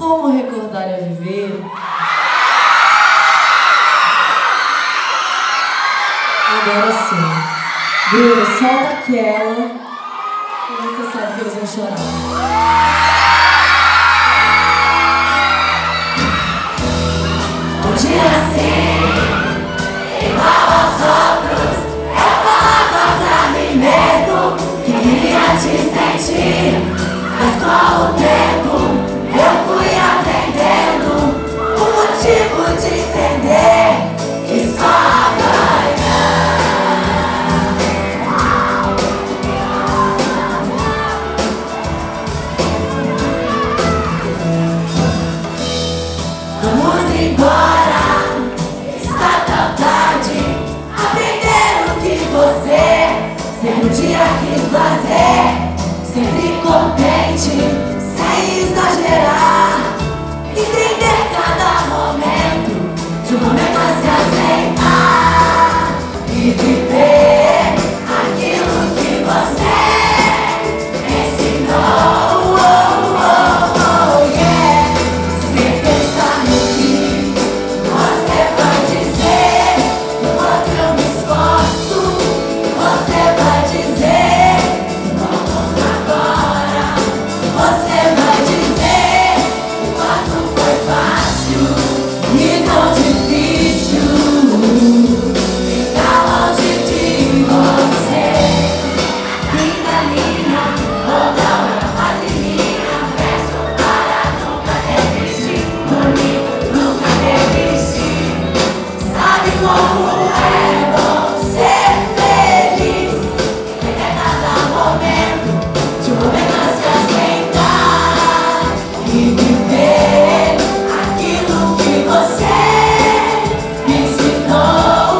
Como recordar é viver. Agora sim. Bruno, solta aquela que você sabe que eles vão chorar. Um dia assim, igual aos outros, eu falava pra mim mesmo que queria te sentir. Mas com o tempo eu fui aprendendo o motivo de entender que só ganha. Vamos embora, está tão tarde. Aprender o que você sempre um dia quis fazer. Sempre contente, sem exagerar. Entender cada momento, de um momento a se aceitar. E viver aquilo que você ensinou. Sem pensar no que você vai dizer. Enquanto eu me esforço, você vai dizer. Você vai dizer o quanto foi fácil e tão difícil ficar longe de você. Fim da linha, ou da outra fase minha. Peço para nunca desistir, por mim nunca desistir. Sabe como é bom ser feliz? Viver cada momento, de um momento a se aceitar. E viver aquilo que você me ensinou.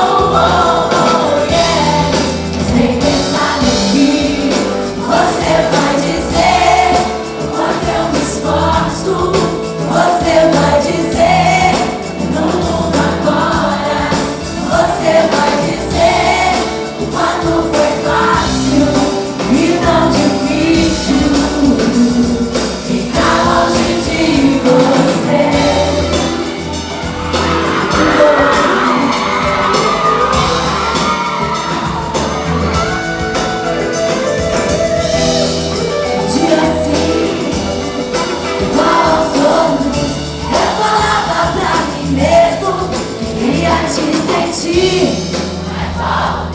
Sem pensar no que você vai dizer. Quando eu me esforço, você vai dizer. No mundo agora, você vai dizer o quanto foi fácil e tão difícil ficar longe de você. Um dia assim, igual aos outros, eu falava pra mim mesmo que queria te sentir. Mas